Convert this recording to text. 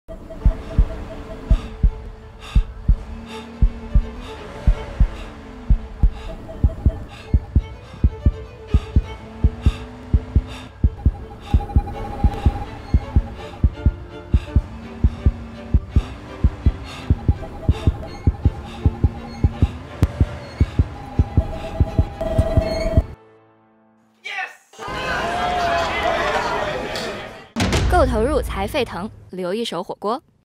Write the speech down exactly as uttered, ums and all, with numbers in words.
够投入才沸腾，留一手火锅。